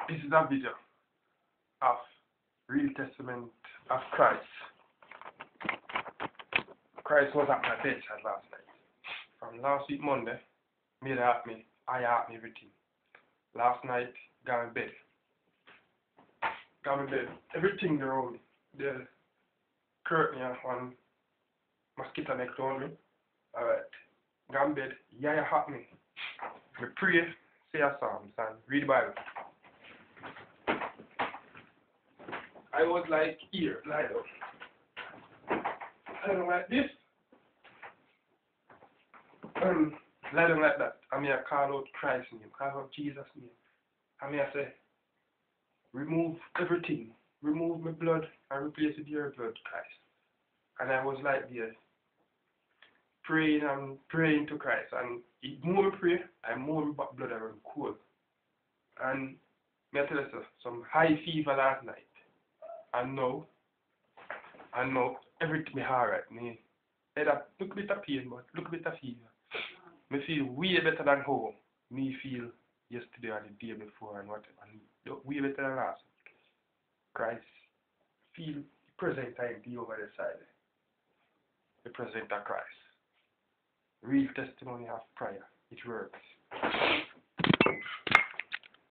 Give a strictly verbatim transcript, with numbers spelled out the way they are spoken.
This is a video of Real Testament of Christ. Christ was at my bedside last night. From last week Monday, me at me, I asked me everything. Last night, got in bed. Got in bed. Everything around me. The curtain on mosquito next on me. Alright. Got in bed. Yeah, you hot me. Me pray, say a psalms and read the Bible. I was like here, lie down. Lie down like this. Um, lie down like that. I mean, I call out Christ's name, call out Jesus' name. I mean, I say, remove everything. Remove my blood and replace it with your blood, Christ. And I was like there, praying and praying to Christ. And the more I pray, I more my blood around cold. And me I tell you, so, some high fever last night. And now, and now, everything is alright. Me, had a little bit of pain, but little bit of fever. Me feel way better than how me feel yesterday or the day before and whatever. And way better than last week. Christ feel the present time be over the side. The present of Christ. Real testimony of prayer. It works.